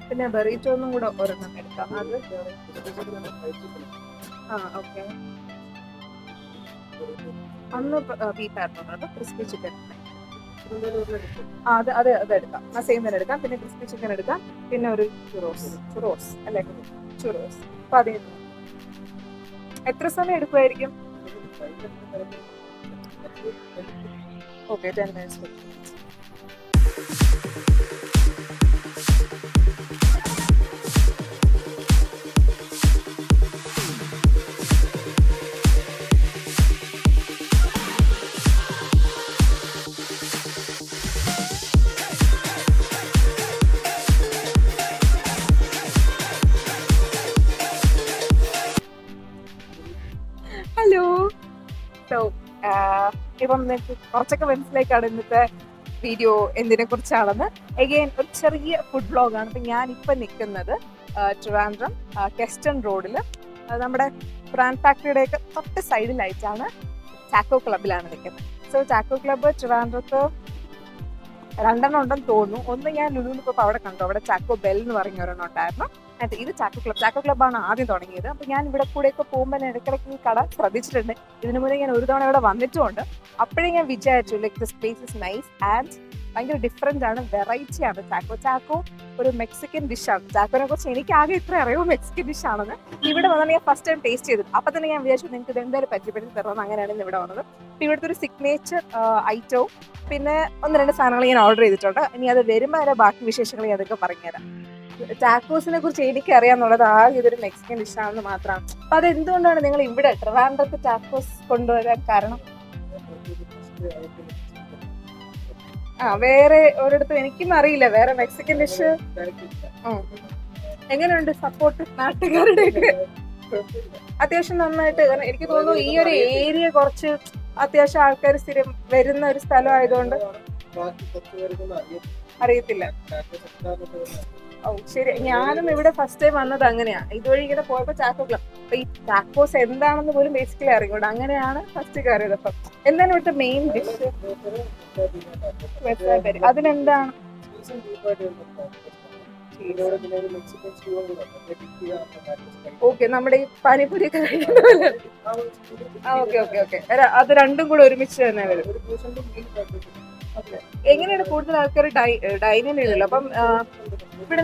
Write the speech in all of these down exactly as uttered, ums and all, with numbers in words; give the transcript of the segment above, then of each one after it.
പിന്നെ ബെറീറ്റോ ഒന്നും കൂടെ ഒരെണ്ണം എടുക്കാം. അത് ആ ഓക്കെ. അന്ന് ബീഫായിരുന്നു അത് ക്രിസ്പി ചിക്കൻ. ആ അത് അത് അതെടുക്കാം. ആ സെയിം തന്നെ എടുക്കാം. പിന്നെ ക്രിസ്പി ചിക്കൻ എടുക്കാം. പിന്നെ ഒരു ചുറോസ് ചുറോസ് അല്ലേ ചുറോസ്. അപ്പൊ അത് എത്ര സമയം എടുക്കുമായിരിക്കും? Okay, ten minutes. Hello. So ഇപ്പം നിങ്ങൾക്ക് കുറച്ചൊക്കെ മനസ്സിലാക്കാണ് ഇന്നത്തെ വീഡിയോ എന്തിനെ കുറിച്ചാണെന്ന്. എഗെയിൻ ഒരു ചെറിയ ഫുഡ് വ്ളോഗാണ്. ഇപ്പം ഞാനിപ്പോൾ നിൽക്കുന്നത് ട്രിവാൻഡ്രം കെസ്റ്റൺ റോഡിൽ നമ്മുടെ ബ്രാൻഡ് ഫാക്ടറിയുടെയൊക്കെ തൊട്ട് സൈഡിലായിട്ടാണ് ടാക്കോ ക്ലബിലാണ് നിൽക്കുന്നത്. സോ ടാക്കോ ക്ലബ്ബ് ട്രിവാൻഡ്രത്ത് രണ്ടെണ്ണം ഉണ്ടെന്ന് തോന്നുന്നു. ഒന്ന് ഞാൻ ലുലുവിൽ ഇപ്പോൾ അവിടെ കണ്ടു. അവിടെ ടാക്കോ ബെൽ എന്ന് പറഞ്ഞ ഒരെണ്ണം ഉണ്ടായിരുന്നു. അത് ഇത് ടാക്കോ ക്ലബ് ടാക്കോ ക്ലബ്ബാണ് ആദ്യം തുടങ്ങിയത്. അപ്പോൾ ഞാൻ ഇവിടെ കൂടെയൊക്കെ പോകുമ്പോൾ ഇടയ്ക്കിടയ്ക്ക് ഈ കട ശ്രദ്ധിച്ചിട്ടുണ്ട്. ഇതിനു മുന്നേ ഞാൻ ഒരു തവണ ഇവിടെ വന്നിട്ടുമുണ്ട്. അപ്പോഴേ ഞാൻ വിചാരിച്ചു like this place is nice and ഭയങ്കര ഡിഫറെൻ്റ് ആണ്, വെറൈറ്റി ആണ് ടാക്കോ. ടാക്കോ ഒരു മെക്സിക്കൻ ഡിഷാണ്. ടാക്കോനെ കുറിച്ച് എനിക്ക് ആകെ ഇത്ര അറിയുമോ മെക്സിക്കൻ ഡിഷാണെന്ന്. ഇവിടെ വന്നാൽ ഞാൻ ഫസ്റ്റ് ടൈം ടേസ്റ്റ് ചെയ്തത്. അപ്പം തന്നെ ഞാൻ വിചാരിച്ചു നിങ്ങൾക്ക് ഇത് എന്തായാലും പരിചയപ്പെടുത്തി തരണം. അങ്ങനെയാണ് ഇവിടെ വന്നത്. അപ്പോൾ ഇവിടുത്തെ ഒരു സിഗ്നേച്ചർ ഐറ്റവും പിന്നെ ഒന്ന് രണ്ട് സാധനങ്ങൾ ഞാൻ ഓർഡർ ചെയ്തിട്ടുണ്ട്. ഇനി അത് വരുമ്പോൾ അതിൻ്റെ ബാക്കി വിശേഷങ്ങൾ ഞാൻ അതൊക്കെ പറഞ്ഞുതരാം. ടാക്കോസിനെ കുറിച്ച് എനിക്ക് അറിയാന്നുള്ളത് ആകെ ഇതൊരു മെക്സിക്കൻ ഡിഷാണെന്ന് മാത്രമാണ്. അപ്പം അതെന്തുകൊണ്ടാണ് നിങ്ങൾ ഇവിടെ ട്രിവാൻഡ്രത്ത് ടാക്കോസ് കൊണ്ടുവരാൻ കാരണം? ആ വേറെ ഒരിടത്തും എനിക്കും അറിയില്ല വേറെ മെക്സിക്കൻ ഡിഷ്. എങ്ങനെയുണ്ട് സപ്പോർട്ട് നാട്ടുകാരുടെയൊക്കെ? അത്യാവശ്യം നന്നായിട്ട്. എനിക്ക് തോന്നുന്നു ഈ ഒരു ഏരിയ കുറച്ച് അത്യാവശ്യം ആൾക്കാർ സ്ഥിരം വരുന്ന ഒരു സ്ഥലം ആയതുകൊണ്ട് അറിയത്തില്ല. ഓ ശരി. ഞാനും ഇവിടെ ഫസ്റ്റ് ടൈം വന്നത് അങ്ങനെയാ. ഇതുവഴി ഇങ്ങനെ പോയപ്പോ ടാക്കോ ക്ലബ്. അപ്പൊ ഈ ടാക്കോസ് എന്താണെന്ന് പോലും ബേസിക്കലി അറിയൂട. അങ്ങനെയാണ് ഫസ്റ്റ് കയറിയത്. അപ്പം എന്താണ് ഇവിടുത്തെ മെയിൻ ഡിഷ്? അതിനെന്താണ്? ഓക്കെ, നമ്മുടെ ഈ പാനിപൂരി ഒക്കെ കഴിക്കുന്ന പോലെ. Okay okay okay. അത് രണ്ടും കൂടെ ഒരുമിച്ച് തന്നെ വരും. എങ്ങനെയാണ് കൂടുതൽ ആൾക്കാർ ഡൈനിങ് ഇല്ലല്ലോ? അപ്പം ഇവിടെ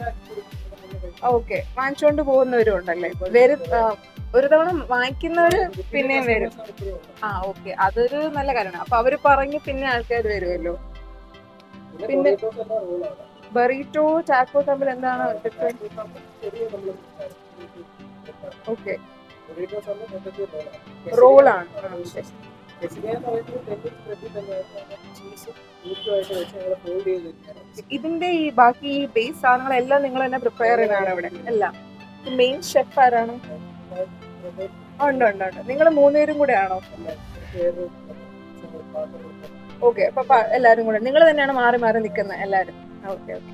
ഓക്കെ വാങ്ങിച്ചുകൊണ്ട് പോകുന്നവരും ഉണ്ടല്ലേ? വരും ഒരു തവണ വാങ്ങിക്കുന്നവര് പിന്നെയും വരും. ആ ഓക്കെ, അതൊരു നല്ല കാര്യമാണ്. അപ്പൊ അവര് പറഞ്ഞ് പിന്നെ ആൾക്കാർ വരുമല്ലോ. പിന്നെ ബറീറ്റോ ടാക്കോ തമ്മിൽ എന്താണ് ഡിഫറൻസ്? ഓക്കെ, റോളാണ്. ഇതിന്റെ ഈ ബാക്കി ബേസ് സാധനങ്ങളെല്ലാം നിങ്ങൾ തന്നെ പ്രിപ്പയർ ചെയ്യുന്നതാണ് ഇവിടെ എല്ലാം? മെയിൻ ഷെഫ് ആരാണ്? ഉണ്ട് ഉണ്ട് ഉണ്ട്. നിങ്ങൾ മൂന്നുപേരും കൂടെ ആണോ? ഓക്കെ, അപ്പൊ എല്ലാരും കൂടെ നിങ്ങൾ തന്നെയാണ് മാറി മാറി നിൽക്കുന്നത് എല്ലാരും? Okay okay.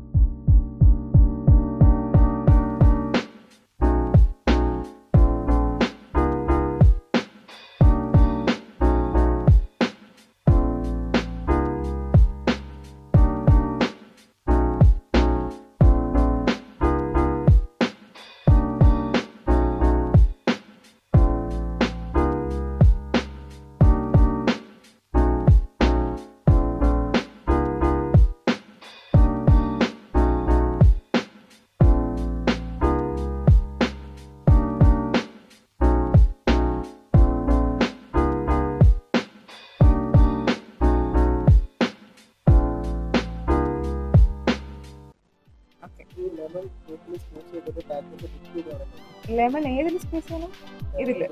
ലെമൺ ഏതൊരു സ്പേസാണ് ഇതില്?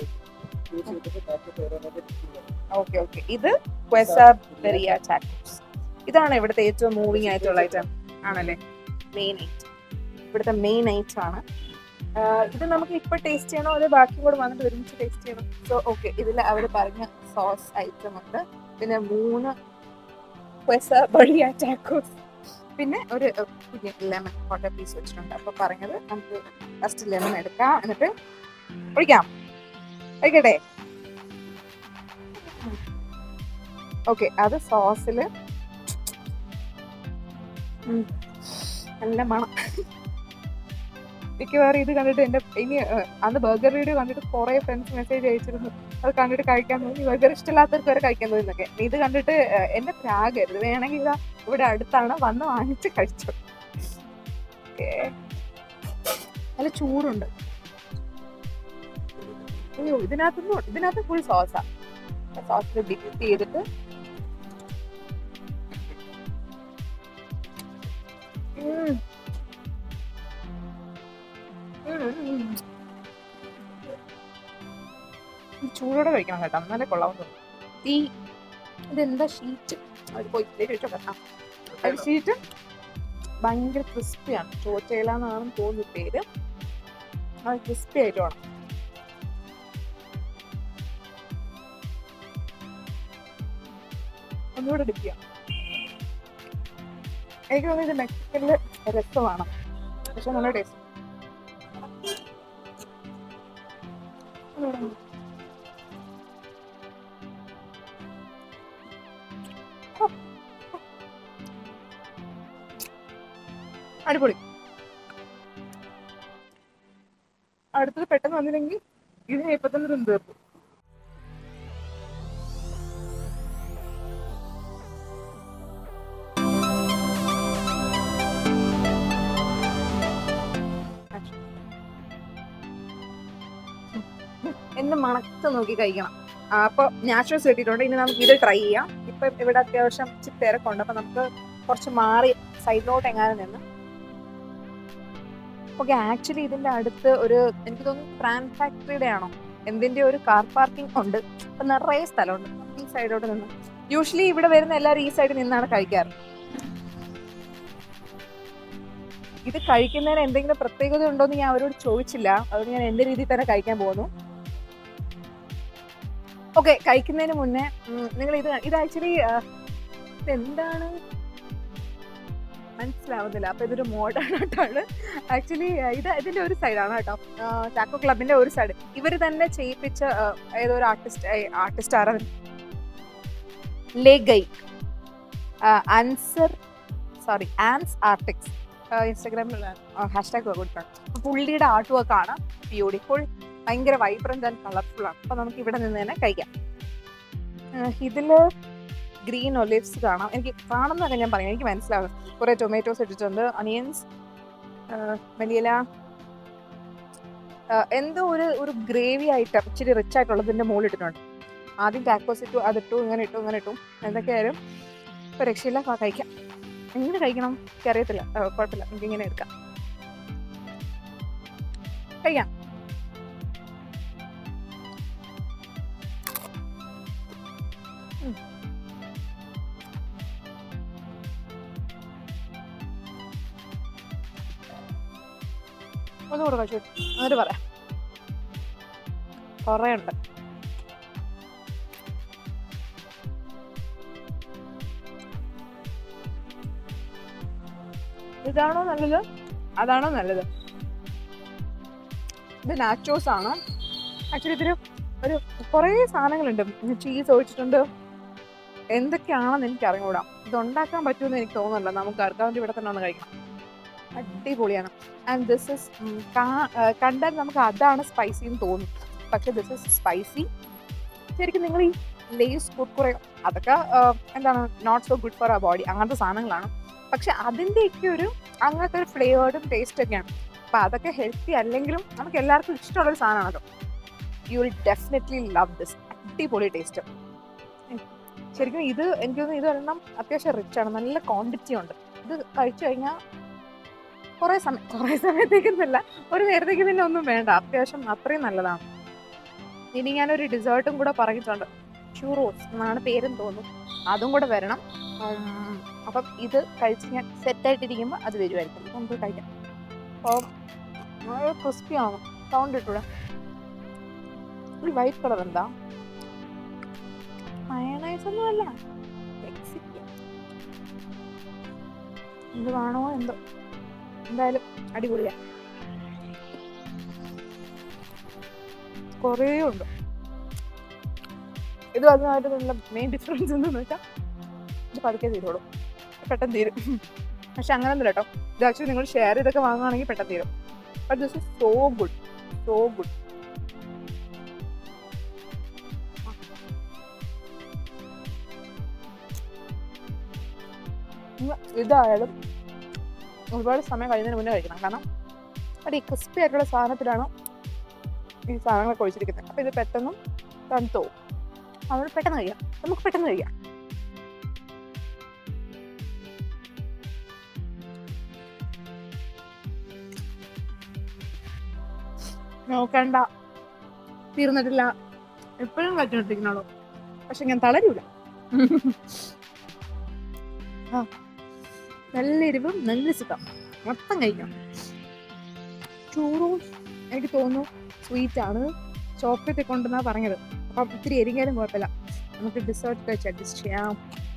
Okay okay. ഇത് ക്വസാബെറിയ ടാക്കോസ്. ഇതാണ് ഇവിടുത്തെ ഏറ്റവും മൂവിങ് ആയിട്ടുള്ള ഐറ്റം ആണല്ലേ? മെയിൻ ഐറ്റം, ഇവിടുത്തെ മെയിൻ ഐറ്റം ആണ്. ഇത് നമുക്ക് ഇപ്പൊ ടേസ്റ്റ് ചെയ്യണോ അതോ ബാക്കി കൂടെ വന്നിട്ട് ഒരുമിച്ച് ടേസ്റ്റ് ചെയ്യണം? സോ ഓക്കെ, ഇതിൽ അവർ പറഞ്ഞ സോസ് ഐറ്റം ഉണ്ട്. പിന്നെ മൂന്ന് ക്വസാബെറിയ ടാക്കോസ്, പിന്നെ ഒരു പുതിയ ലെമൺ കോട്ട പീസ് വെച്ചിട്ടുണ്ട്. അപ്പൊ പറഞ്ഞത് നമുക്ക് ഫസ്റ്റ് ലെമൺ എടുക്കാം, എന്നിട്ട് ഒഴിക്കാം. ഒഴിക്കട്ടെ? ഓക്കെ, അത് സോസില് നല്ല മണം. മിക്കവാറും ഇത് കണ്ടിട്ട് എൻ്റെ ഇനി അന്ന് ബർഗർ വീഡിയോ കണ്ടിട്ട് കുറേ ഫ്രണ്ട്സ് മെസ്സേജ് അയച്ചിരുന്നു, അത് കണ്ടിട്ട് കഴിക്കാൻ തോന്നി, ബർഗർ ഇഷ്ടമില്ലാത്തവർക്ക് വരെ കഴിക്കാൻ തോന്നുന്നൊക്കെ. ഇത് കണ്ടിട്ട് എന്നെ പ്രാഗരുത്, വേണമെങ്കിൽ ഇതാ ഇവിടെ അടുത്താണ്, വന്ന് വാങ്ങിച്ച് കഴിച്ചു. ഓക്കേ, നല്ല ചൂടുണ്ട്. അയ്യോ, ഇതിനകത്തൊന്നും ഇതിനകത്ത് ഫുൾ സോസാ. സോസിൽ ഡിപ്പ് ചെയ്തിട്ട് ചൂടോടെ കഴിക്കണം കേട്ടോ, നല്ല കൊള്ളാമെന്ന് തോന്നുന്നു. ഈ ഇതെന്താ ഷീറ്റ്, അത് പോയി ചോദിച്ചോക്കാം. അത് ഷീറ്റ് ഭയങ്കര ക്രിസ്പിയാണ്. ചോറ്റയില എന്നാണെന്ന് തോന്നുന്നു പേര്. അത് ക്രിസ്പി ആയിട്ട് വേണം. ഒന്നുകൂടെ ഡിപ്പ് ചെയ്യാം. എനിക്ക് തോന്നുന്നു ഇത് മെക്സിക്കനില് രസമാണ്, പക്ഷെ നല്ല ടേസ്റ്റ്. അടിപൊളി. അടുത്തത് പെട്ടെന്ന് വന്നില്ലെങ്കിൽ ഇതിന് ഇപ്പൊ തന്നെ തിന്ന് തീർക്കും. എന്ന് മണത്ത് നോക്കി കഴിക്കണം. അപ്പൊ നാച്ചുറൽസ് കിട്ടിയിട്ടുണ്ട്. ഇനി നമുക്ക് ഇത് ട്രൈ ചെയ്യാം. ഇപ്പൊ ഇവിടെ അത്യാവശ്യം ഇച്ചിരി തിരക്കുണ്ട്, അപ്പൊ നമുക്ക് കുറച്ച് മാറി സൈഡിലോട്ട് എങ്ങാനും നിന്ന്. ഓക്കെ, ആക്ച്വലി ഇതിന്റെ അടുത്ത് ഒരു എനിക്ക് തോന്നുന്നു ട്രാൻ ഫാക്ടറിയുടെ ആണോ എന്തിന്റെ ഒരു കാർ പാർക്കിംഗ് ഉണ്ട്. അപ്പൊ നിറയെ സ്ഥലമുണ്ട്. ഈ സൈഡിലോട്ട് നിന്ന് യൂഷ്വലി ഇവിടെ വരുന്ന എല്ലാവരും ഈ സൈഡിൽ നിന്നാണ് കഴിക്കാറ്. ഇത് കഴിക്കുന്നതിന് എന്തെങ്കിലും പ്രത്യേകത ഉണ്ടോ എന്ന് ഞാൻ അവരോട് ചോദിച്ചില്ല, അതുകൊണ്ട് ഞാൻ എന്റെ രീതിയിൽ തന്നെ കഴിക്കാൻ പോകുന്നു. ഓക്കെ, കഴിക്കുന്നതിന് മുന്നേ നിങ്ങൾ ഇത് ഇത് ആക്ച്വലി ഇതെന്താണ് മനസ്സിലാവുന്നില്ല. അപ്പൊ ഇതൊരു മോഡേൺ ആയിട്ടാണ് ആക്ച്വലി. ഇത് ഇതിന്റെ ഒരു സൈഡാണ് കേട്ടോ, ടാക്കോ ക്ലബിന്റെ ഒരു സൈഡ്. ഇവര് തന്നെ ചെയ്യിപ്പിച്ച ഏതോ ഒരു ആർട്ടിസ്റ്റ് ആർട്ടിസ്റ്റ് ആരാ ലേഗൈ ആൻസർ സോറി ആൻസ് ആർട്ടിക്സ് ഇൻസ്റ്റാഗ്രാമിലുള്ള ഹാഷ്ടാഗ് കൊടുക്കണം. പുള്ളിയുടെ ആർട്ട് വർക്ക് ആണ് ബ്യൂട്ടിഫുൾ, ഭയങ്കര വൈബ്രന്റ് ആൻഡ് കളർഫുൾ ആണ്. അപ്പൊ നമുക്ക് ഇവിടെ നിന്ന് തന്നെ കഴിക്കാം. ഇതില് ഗ്രീൻ ഒലിവ്സ് കാണാം. എനിക്ക് കാണുന്നതൊക്കെ ഞാൻ പറയാം, എനിക്ക് മനസ്സിലാവും. കുറെ ടൊമാറ്റോസ് ഇട്ടിട്ടുണ്ട്, അനിയൻസ്, വലിയ എന്തോ ഒരു ഒരു ഗ്രേവി ആയിട്ട് ഇച്ചിരി റിച്ച് ആയിട്ടുള്ളതിന്റെ മുകളിൽ ഇട്ടിട്ടുണ്ട്. ആദ്യം ടാക്കോസ് ഇട്ടു, അതിട്ടു, ഇങ്ങനെ ഇട്ടു, ഇങ്ങനെ ഇട്ടു. എന്തൊക്കെയായാലും ഇപ്പൊ രക്ഷയില്ല, കഴിക്കാം. എങ്ങനെ കഴിക്കണം എനിക്ക് അറിയത്തില്ല, കുഴപ്പമില്ല, എനിക്ക് ഇങ്ങനെ എടുക്കാം, കഴിക്കാം. ഒന്നുകൂടെ കഴിച്ചു എന്നിട്ട് പറയാം. കുറേ ഉണ്ട്. ഇതാണോ നല്ലത് അതാണോ നല്ലത്? ഇത് നാച്ചോസ് ആണ് ആക്ച്വലി. ഇതിന് ഒരു കുറേ സാധനങ്ങളുണ്ട്. ചീസ് ഒഴിച്ചിട്ടുണ്ട്, എന്തൊക്കെയാണെന്ന് എനിക്ക് അറിഞ്ഞുകൂടാ. ഇത് ഉണ്ടാക്കാൻ പറ്റുമെന്ന് എനിക്ക് തോന്നുന്നില്ല. നമുക്ക് ആർക്കാവുന്ന ഇവിടെ തന്നെ ഒന്ന് കഴിക്കണം. അടിപൊളിയാണ്. ആൻഡ് ദിസ് ഇസ് കണ്ടാൽ നമുക്ക് അതാണ് സ്പൈസി എന്ന് തോന്നും, പക്ഷെ ദിസ് ഇസ് സ്പൈസി. ശരിക്കും നിങ്ങൾ ഈ ലേസ് കുർക്കുറെ അതൊക്കെ എന്താണ് not so good for our body, അങ്ങനത്തെ സാധനങ്ങളാണ്. പക്ഷെ അതിൻ്റെയൊക്കെ ഒരു അങ്ങനത്തെ ഒരു ഫ്ലേവേർഡും ടേസ്റ്റ് ഒക്കെയാണ്. അപ്പം അതൊക്കെ ഹെൽത്തി അല്ലെങ്കിലും നമുക്ക് എല്ലാവർക്കും ഇഷ്ടമുള്ളൊരു സാധനമാണല്ലോ. You will definitely love this. അടിപൊളി ടേസ്റ്റ്. ശരിക്കും ഇത് എനിക്ക് തോന്നുന്നു ഇതൊരെണ്ണം അത്യാവശ്യം റിച്ചാണ്, നല്ല ക്വാണ്ടിറ്റി ഉണ്ട്. ഇത് കഴിച്ചു കഴിഞ്ഞാൽ കുറേ സമയം കുറേ സമയത്തേക്കൊന്നുമല്ല, ഒരു നേരത്തേക്ക് പിന്നെ ഒന്നും വേണ്ട, അത്യാവശ്യം അത്രയും നല്ലതാണ്. ഇനി ഞാനൊരു ഡിസേർട്ടും കൂടെ പറഞ്ഞിട്ടുണ്ട്, ചൂറോസ് എന്നാണ് പേരെന്ന് തോന്നുന്നു, അതും കൂടെ വരണം. അപ്പം ഇത് കഴിച്ച് ഞാൻ സെറ്റായിട്ടിരിക്കുമ്പോൾ അത് വരുമായിരിക്കും, നമുക്ക് കഴിക്കാം. അപ്പോൾ വളരെ ക്രിസ്പി ആണ്, സൗണ്ട് ഇട്ടൂടെ. ഈ വൈറ്റ് കളർ എന്താ? മയണൈസ് ഒന്നും അല്ല, മെക്സിക്കൻ ഇത് കാണോ എന്തോ. എന്തായാലും അടിപൊളിയാണ്, കുറേ ഉണ്ട്. ഇത് അതുമായിട്ടുള്ള മെയിൻ ഡിഫറൻസ് എന്താണെന്ന് വെച്ചാൽ ഇത് പതുക്കെ തീരുള്ളൂ, പെട്ടെന്ന് തീരും. പക്ഷെ അങ്ങനൊന്നുമില്ല കേട്ടോ, ഇത് ആക്ച്വലി നിങ്ങൾ ഷെയർ ചെയ്തൊക്കെ വാങ്ങുകയാണെങ്കിൽ പെട്ടെന്ന് തീരും. But this is so good, so good. ഇതായാലും ഒരുപാട് സമയം കഴിയുന്നതിന് മുന്നേ കഴിക്കണം. കാരണം അത് ഈ ക്രിസ്പി ആയിട്ടുള്ള സാധനത്തിലാണ് ഈ സാധനങ്ങളൊക്കെ ഒഴിച്ചിരിക്കുന്നത്. അപ്പോൾ ഇത് പെട്ടെന്ന് തണുത്തോ, അതുകൊണ്ട് പെട്ടെന്ന് കഴിയാം, നമുക്ക് പെട്ടെന്ന് കഴിയാം. നോക്കണ്ട, തീർന്നിട്ടില്ല, എപ്പോഴും കഴിച്ചോണ്ടിരിക്കണോ. പക്ഷെ ഞാൻ തളരൂല. ആ നല്ല എരിവും നല്ല സുഖം, മൊത്തം കഴിക്കാം. ചൂറും എനിക്ക് തോന്നുന്നു സ്വീറ്റ് ആണ്, ചോക്ലേറ്റ് കൊണ്ടെന്നാ പറഞ്ഞത്. അപ്പം ഇത്തിരി എരിഞ്ഞാലും കുഴപ്പമില്ല, നമുക്ക് ഡിസേർട്ട് കഴിച്ച് അഡ്ജസ്റ്റ് ചെയ്യാം.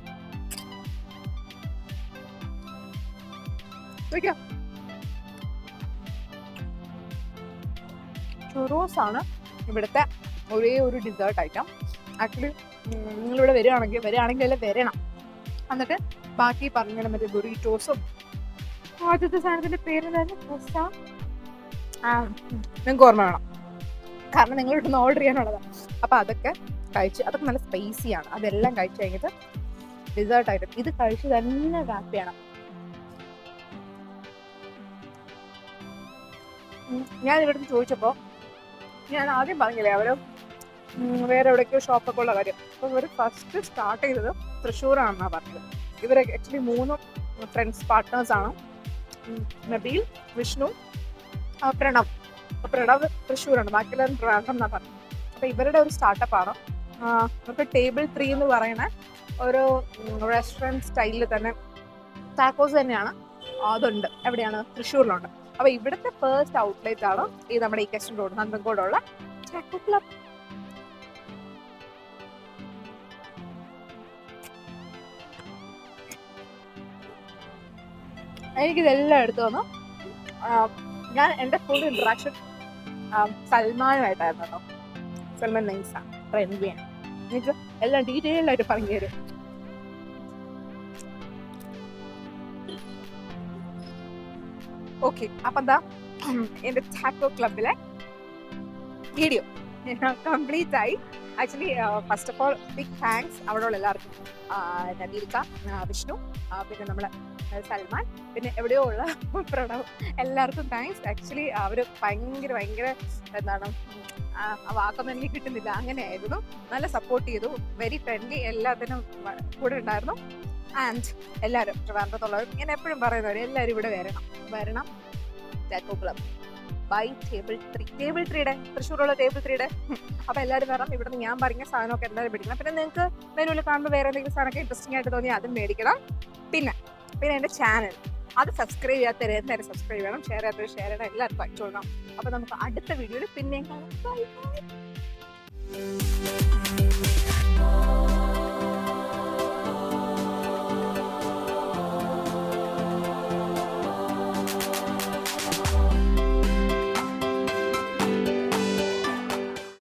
ചുറോസ് ആണ് ഇവിടുത്തെ ഒരേ ഒരു ഡിസേർട്ട് ഐറ്റം. ആക്ച്വലി നിങ്ങളിവിടെ വരികയാണെങ്കിൽ വരികയാണെങ്കിൽ അല്ല വരണം, എന്നിട്ട് ബാക്കി പറഞ്ഞ മറ്റേ ബുറീറ്റോസും ആദ്യത്തെ സാധനത്തിന്റെ പേരെന്തായിരുന്നു, നിങ്ങൾക്ക് ഓർമ്മ വേണം, കാരണം നിങ്ങൾ ഇവിടുന്ന് ഓർഡർ ചെയ്യാനുള്ളതാണ്. അപ്പൊ അതൊക്കെ കഴിച്ച്, അതൊക്കെ നല്ല സ്പൈസിയാണ്. അതെല്ലാം കഴിച്ചു കഴിഞ്ഞിട്ട് ഡിസേർട്ട് ഐറ്റം ഇത് കഴിച്ച് തന്നെ ഹാപ്പിയാണ്. ഞാൻ ഇവിടുന്ന് ചോദിച്ചപ്പോൾ ഞാൻ ആദ്യം പറഞ്ഞില്ലേ അവര് വേറെ എവിടേക്കോ ഷോപ്പൊക്കെ ഉള്ള കാര്യം. അപ്പൊ ഇവർ ഫസ്റ്റ് സ്റ്റാർട്ട് ചെയ്തത് തൃശ്ശൂരാണെന്നാണ് പറഞ്ഞത്. ഇവര് ആക്ച്വലി മൂന്ന് ഫ്രണ്ട്സ് പാർട്ട്നേഴ്സ് ആണ്, നബീൽ, വിഷ്ണു, പ്രണവ്. പ്രണവ് തൃശ്ശൂരാണ്, ബാക്കിയെല്ലാവരും ട്രിവാൻഡ്രം എന്നാണ് പറഞ്ഞത്. അപ്പൊ ഇവരുടെ ഒരു സ്റ്റാർട്ടപ്പാണ് നമുക്ക് ടേബിൾ ത്രീ എന്ന് പറയുന്ന ഒരു റെസ്റ്റോറൻറ്റ് സ്റ്റൈലിൽ തന്നെ ടാക്കോസ് തന്നെയാണ്. അതുണ്ട്, എവിടെയാണ്, തൃശ്ശൂരിലുണ്ട്. അപ്പൊ ഇവിടുത്തെ ഫസ്റ്റ് ഔട്ട്ലെറ്റ് ആണ് ഈ നമ്മുടെ ഈ കസ്റ്റൻ റോഡ് നന്ദൻകോടുള്ള ടാക്കോ ക്ലബ്. എനിക്കിതെല്ലാം എടുത്തു വന്നു. ഞാൻ എൻ്റെ ഫുൾ ഇൻട്രാക്ഷൻ സൽമാനുമായിട്ടായിരുന്നു കേട്ടോ. സൽമാൻ നൈസാണ്, ഫ്രണ്ട്ലിയാണ്, എനിക്ക് എല്ലാം ഡീറ്റെയിൽഡ് ആയിട്ട് പറഞ്ഞു തരും. ഓക്കെ, അപ്പം എന്താ എൻ്റെ ടാക്കോ ക്ലബിലെ വീഡിയോ കംപ്ലീറ്റ് ആയി. Actually first of all big thanks അവിടെയുള്ള എല്ലാവർക്കും, നബീൽക്ക, വിഷ്ണു, പിന്നെ നമ്മളെ സൽമാൻ, പിന്നെ എവിടെയോ ഉള്ള പ്രണവ്, എല്ലാവർക്കും താങ്ക്സ്. ആക്ച്വലി അവർ ഭയങ്കര ഭയങ്കര എന്താണ് ആ വാക്കൊന്നും എനിക്ക് കിട്ടുന്നില്ല, അങ്ങനെയായിരുന്നു. നല്ല സപ്പോർട്ട് ചെയ്തു, വെരി ഫ്രണ്ട്ലി, എല്ലാത്തിനും കൂടെ ഉണ്ടായിരുന്നു. ആൻഡ് എല്ലാവരും ട്രിവാൻഡ്രത്തുള്ളവരും, ഞാൻ എപ്പോഴും പറയുന്നവർ എല്ലാവരും ഇവിടെ വരണം വരണം taco club by table three. Table ത്രീയുടെ തൃശ്ശൂരുള്ള ടേബിൾ ത്രീയുടെ. അപ്പോൾ എല്ലാവരും വരണം. ഇവിടെ നിന്ന് ഞാൻ പറഞ്ഞ സാധനമൊക്കെ എല്ലാവരും മേടിക്കണം. പിന്നെ നിങ്ങൾക്ക് മെനുവിൽ കാണുമ്പോൾ വേറെ എന്തെങ്കിലും സാധനമൊക്കെ ഇൻട്രസ്റ്റിംഗ് ആയിട്ട് തോന്നി അതും മേടിക്കണം. പിന്നെ പിന്നെ എൻ്റെ ചാനൽ അത് സബ്സ്ക്രൈബ് ചെയ്യാത്തവർ എന്തായാലും സബ്സ്ക്രൈബ് ചെയ്യണം, ഷെയർ ചെയ്യാത്തവർ ഷെയർ ചെയ്യണം, എല്ലാവർക്കും അയച്ചു കൊടുക്കണം. അപ്പോൾ നമുക്ക് അടുത്ത വീഡിയോയിൽ പിന്നെയും കാണാം. Bye by.